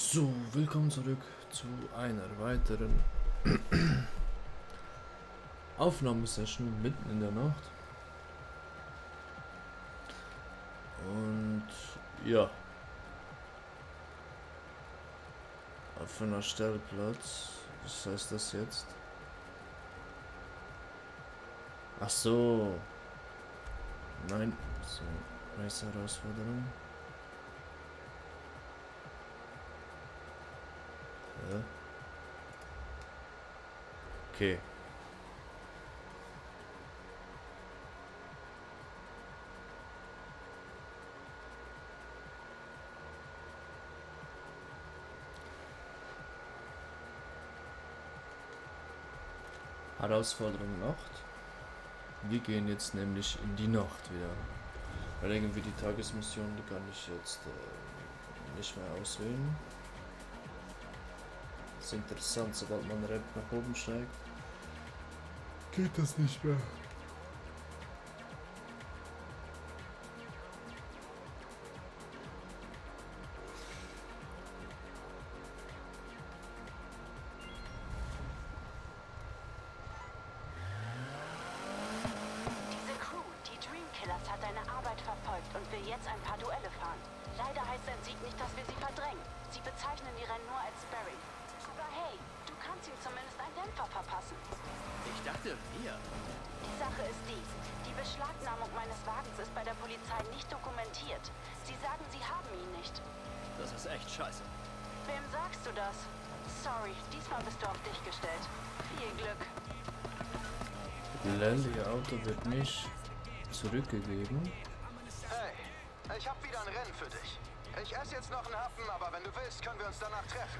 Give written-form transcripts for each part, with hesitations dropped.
So, willkommen zurück zu einer weiteren Aufnahmesession mitten in der Nacht. Und ja, auf einer Stellplatz. Was heißt das jetzt? Ach so. Nein. So, nächste Herausforderung. Ja. Okay. Herausforderung Nacht. Wir gehen jetzt nämlich in die Nacht wieder. Weil irgendwie die Tagesmission, die kann ich jetzt nicht mehr auswählen. Das ist interessant, sobald man Ramp nach oben steigt, geht das nicht mehr. Diese Crew, die Dreamkillers, hat deine Arbeit verfolgt und will jetzt ein paar Duelle fahren. Leider heißt ein Sieg nicht, dass wir sie verdrängen. Sie bezeichnen die Rennen nur als Sparring. Aber hey, du kannst ihm zumindest einen Dämpfer verpassen. Ich dachte, wir. Die Sache ist die Beschlagnahmung meines Wagens ist bei der Polizei nicht dokumentiert. Sie sagen, sie haben ihn nicht. Das ist echt scheiße. Wem sagst du das? Sorry, diesmal bist du auf dich gestellt. Viel Glück. Ihr Auto wird nicht zurückgegeben. Hey, ich hab wieder ein Rennen für dich. Ich esse jetzt noch einen Happen, aber wenn du willst, können wir uns danach treffen.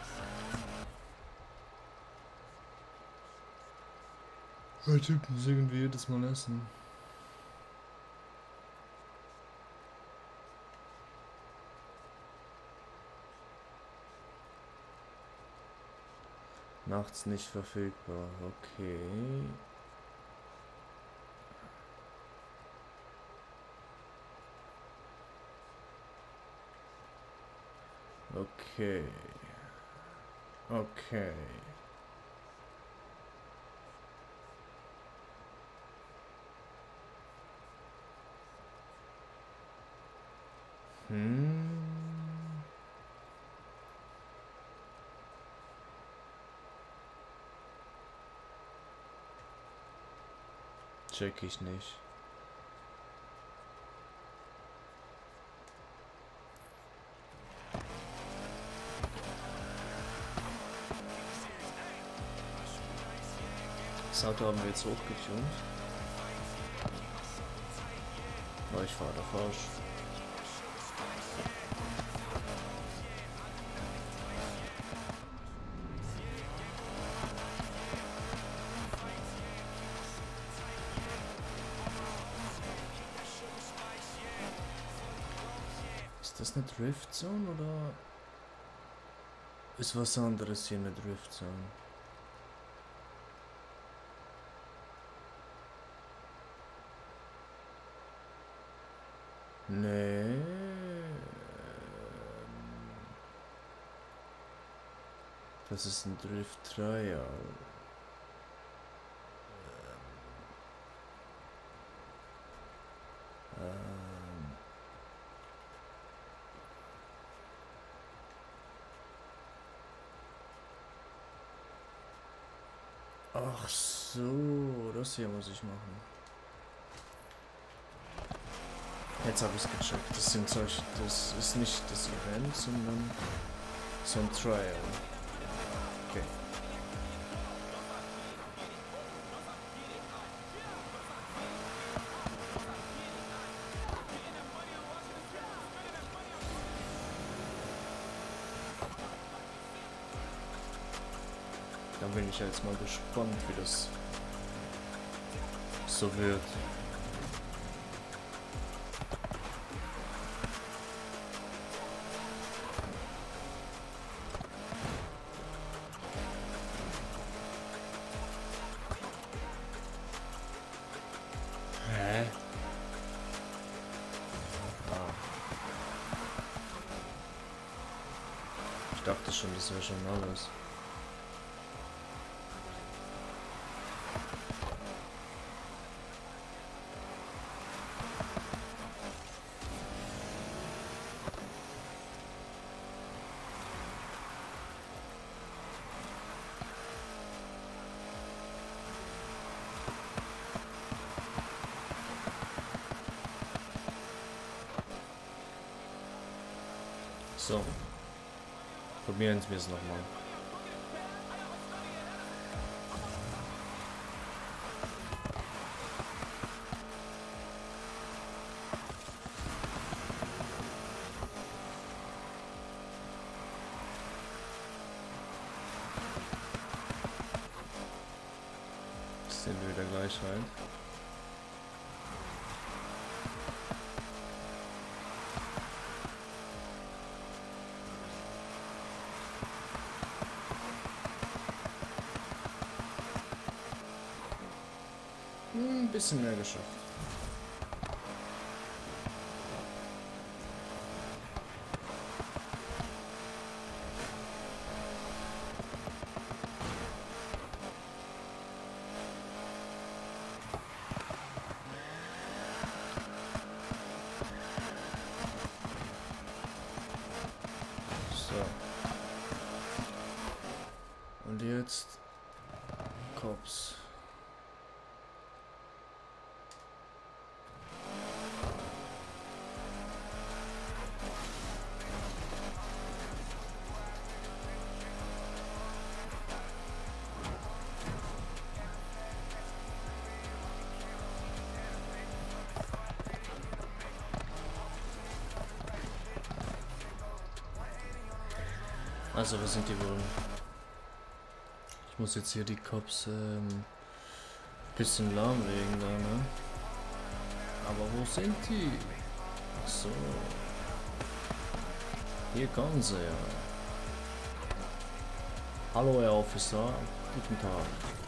Der Typ muss irgendwie jedes Mal essen. Nachts nicht verfügbar, okay. Okay. Okay. Check ich nicht. Das Auto haben wir jetzt hochgetunt. Aber ich fahre da falsch. Ist das eine Driftzone oder ist was anderes hier eine Driftzone? Nee. Das ist ein Drift Trial. Ach so, das hier muss ich machen. Jetzt habe ich es gecheckt. Das ist nicht das Event, sondern so ein Trial. Okay. Dann bin ich jetzt mal gespannt, wie das so wird. Hä? Ich dachte schon, das wäre schon alles. So. Probieren wir es nochmal. Sind wir wieder gleich rein. Ein bisschen mehr geschafft. So. Und jetzt Cops. Also, wo sind die wohl? Ich muss jetzt hier die Cops bisschen lahmlegen da, ne? Aber wo sind die? Ach so. Hier kommen sie ja. Hallo, Herr Officer. Guten Tag.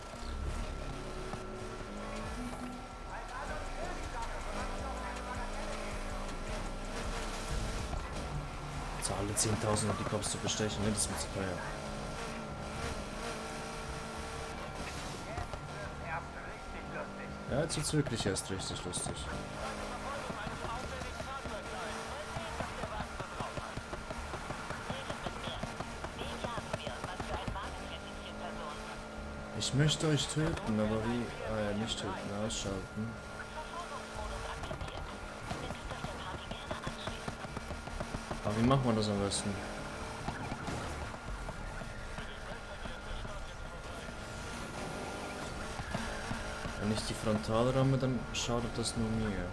Zahle 10.000, um die Cops zu bestechen, ne? Das wird zu teuer. Ja, jetzt wird's wirklich erst richtig lustig. Ich möchte euch töten, aber wie? Ah ja, nicht töten, ausschalten. Aber wie macht man das am besten? Wenn ich die Frontal ramme, dann schadet das nur mir.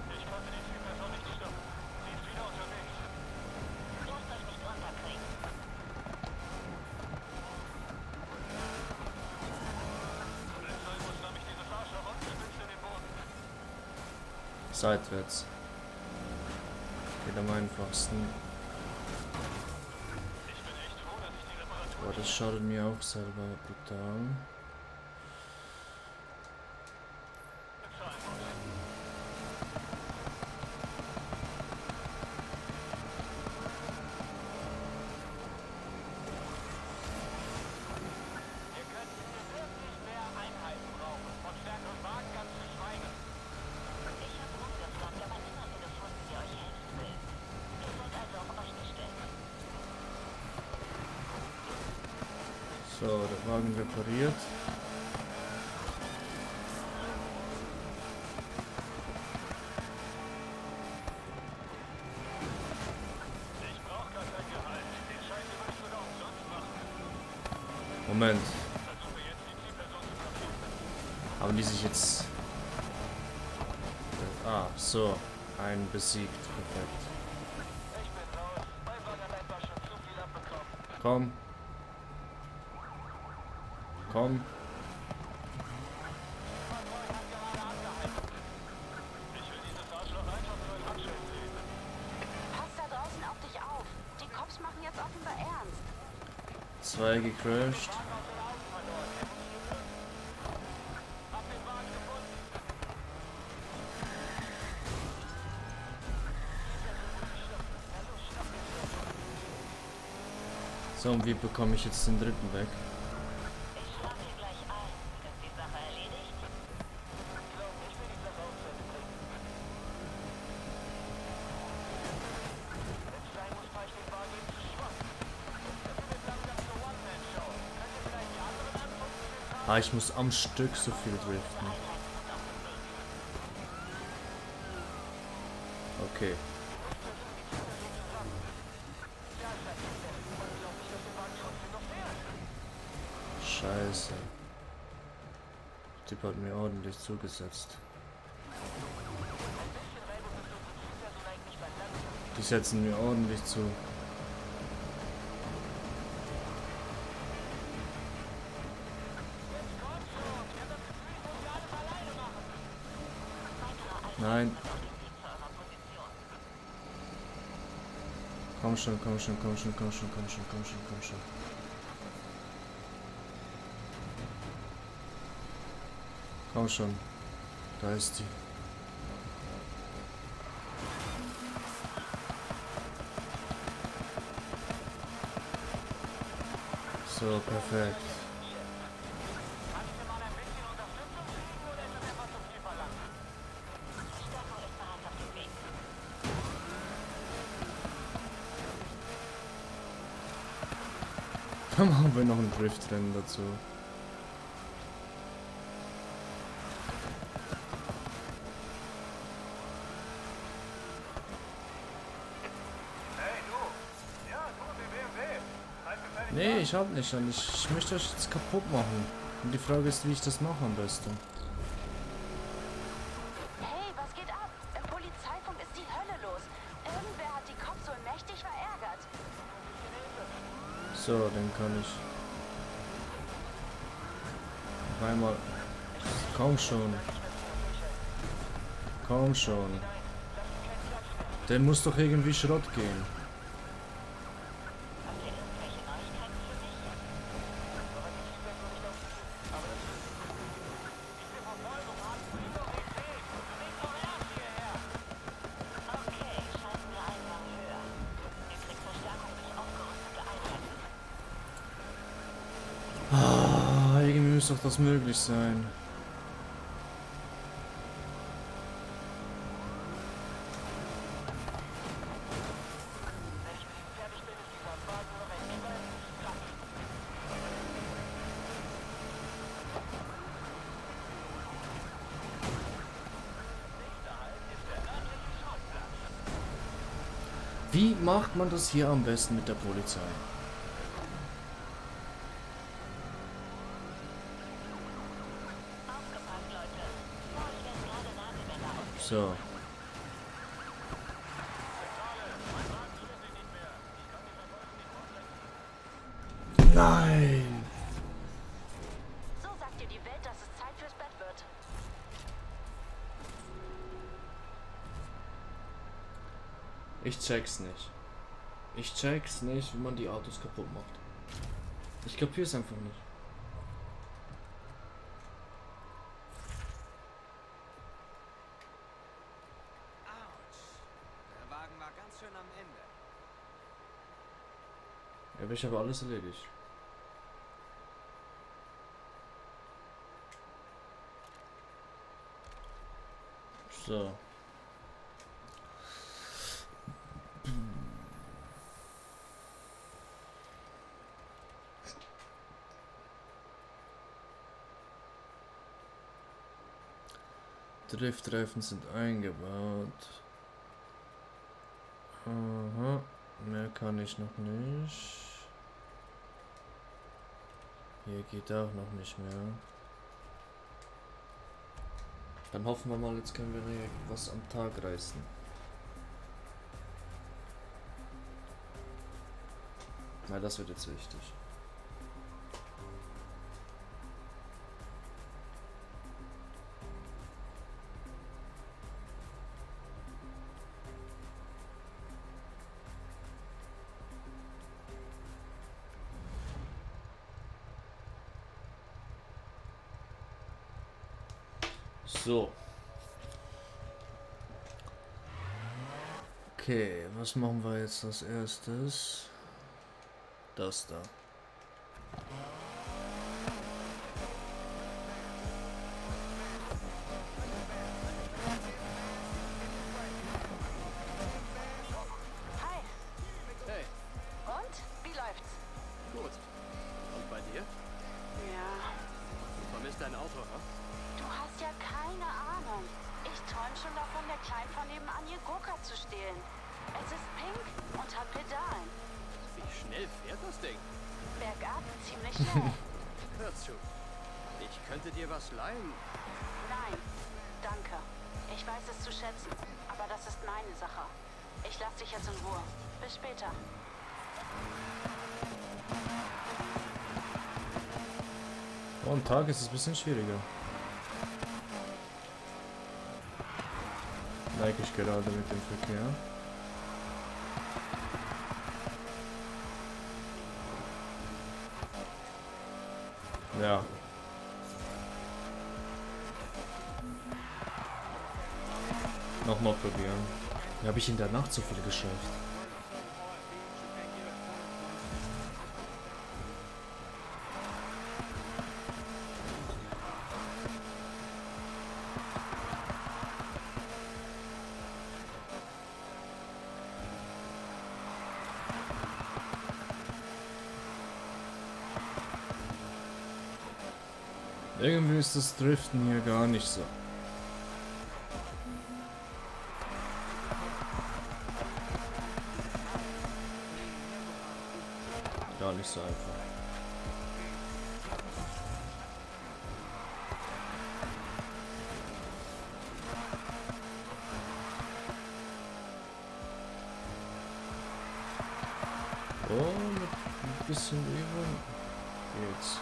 Seitwärts. Geht am einfachsten. Boah, das schadet mir auch selber brutal. So, der Wagen repariert. Moment. Haben die sich jetzt... Ah, so. Ein besiegt. Perfekt. Komm. Komm. Pass da draußen auf dich auf. Die Cops machen jetzt offenbar ernst. 2 gecrashed. So, und wie bekomme ich jetzt den dritten weg? Ich schlage hier gleich ein. Ist die Sache erledigt? Ah, ich muss am Stück so viel driften. Okay. Scheiße. Der Typ hat mir ordentlich zugesetzt. Die setzen mir ordentlich zu. Nein. Komm schon, komm schon, komm schon, komm schon, komm schon, komm schon, komm schon. Komm schon. Da ist die. So, perfekt. Dann machen wir noch ein Driftrennen dazu. Nee, ich hab nicht an. Ich möchte euch jetzt kaputt machen. Und die Frage ist, wie ich das mache am besten. Hey, was geht ab? Im Polizeifunk ist die Hölle los. Irgendwer hat die Cops wohl mächtig verärgert. So, dann kann ich. Auf einmal. Komm schon. Komm schon. Der muss doch irgendwie Schrott gehen. Ah, irgendwie muss doch das möglich sein. Wie macht man das hier am besten mit der Polizei? So. Nein! So sagt dir die Welt, dass es Zeit fürs Bett wird. Ich check's nicht. Ich check's nicht, wie man die Autos kaputt macht. Ich kapier's einfach nicht. Der Wagen war ganz schön am Ende. Ja, aber ich habe alles erledigt. So. Driftreifen sind eingebaut. Aha, mehr kann ich noch nicht. Hier geht auch noch nicht mehr. Dann hoffen wir mal, jetzt können wir was am Tag reißen. Weil das wird jetzt wichtig. So. Okay, was machen wir jetzt als erstes? Das da. Hi. Hey, Und? Wie läuft's? gut. Und bei dir? Ja. Du vermisst dein Auto, ha? Du hast ja keine Ahnung. Ich träume schon davon, der Kleinen von nebenan ihr Go-Kart zu stehlen. Es ist pink und hat Pedalen. Wie schnell fährt das Ding? Bergab ziemlich schnell. Hör zu. Ich könnte dir was leihen. Nein, danke. Ich weiß es zu schätzen, aber das ist meine Sache. Ich lasse dich jetzt in Ruhe. Bis später. Oh, am Tag ist es ein bisschen schwieriger. Like ich gerade mit dem Verkehr. Ja. Nochmal probieren. Habe ich in der Nacht so viel geschafft? Irgendwie ist das Driften hier gar nicht so. Gar nicht so einfach. Oh, mit ein bisschen Übung geht's.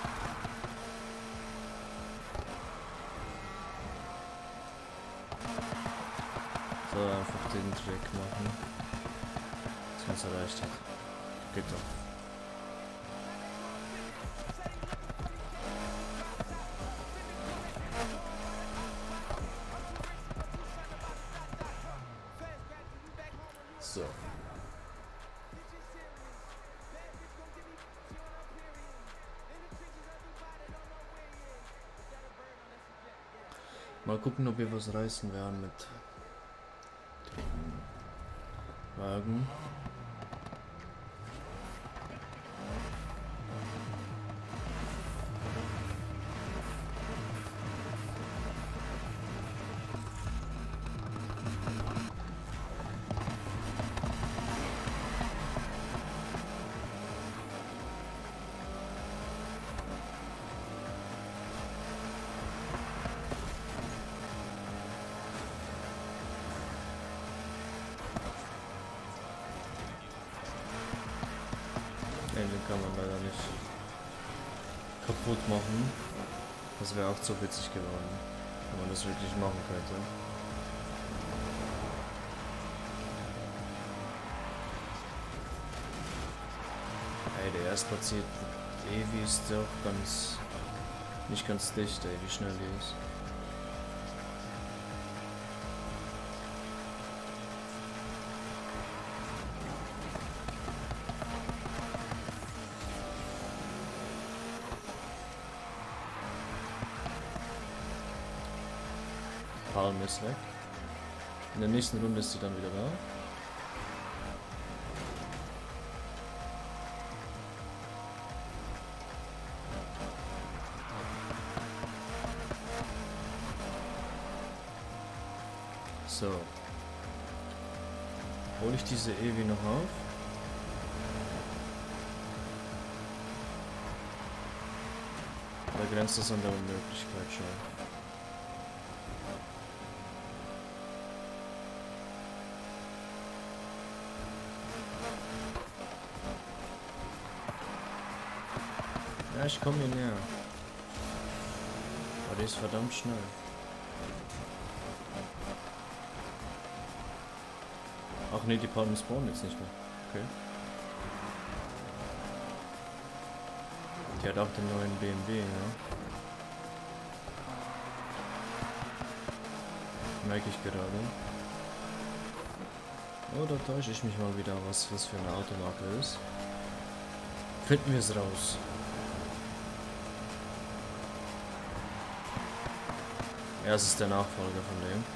So, einfach den Trick machen. Das ganz erreicht hat. Geht doch. So. Mal gucken, ob wir was reißen werden mit dem Wagen. Den kann man leider nicht kaputt machen. Das wäre auch zu witzig geworden, wenn man das wirklich machen könnte. Ey, der erstplatzierte Evi ist auch nicht ganz dicht, ey, wie schnell die ist. Palm ist weg. In der nächsten Runde ist sie dann wieder da. So. Hole ich diese Evi noch auf? Da grenzt das an der Unmöglichkeit schon. Ja, ich komme hier näher. Aber die ist verdammt schnell. Ach nee, die Palmen spawnen jetzt nicht mehr. Okay. Die hat auch den neuen BMW, ja. Merke ich gerade. Oh, da täusche ich mich mal wieder, was für eine Automarke ist. Finden wir es raus. Ja, es ist der Nachfolger von dem.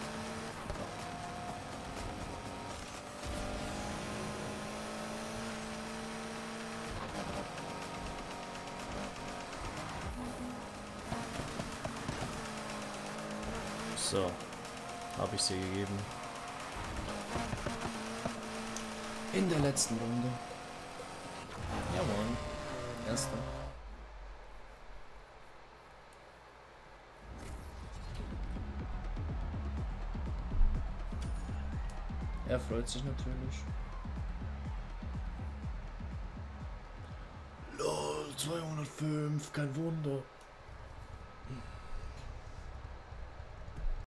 So, habe ich sie gegeben. In der letzten Runde. Jawohl. Erster. Er freut sich natürlich. LOL, 205, kein Wunder.